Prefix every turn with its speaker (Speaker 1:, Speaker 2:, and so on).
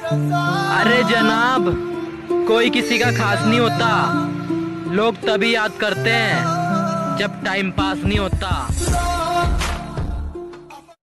Speaker 1: अरे जनाब, कोई किसी का खास नहीं होता। लोग तभी याद करते हैं जब टाइम पास नहीं होता।